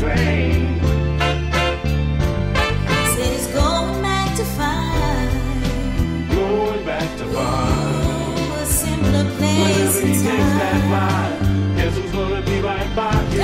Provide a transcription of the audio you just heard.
train. Said he's going back to find. Going back to find. A simpler place Whenever he and takes that time. ride, guess who's gonna be right by his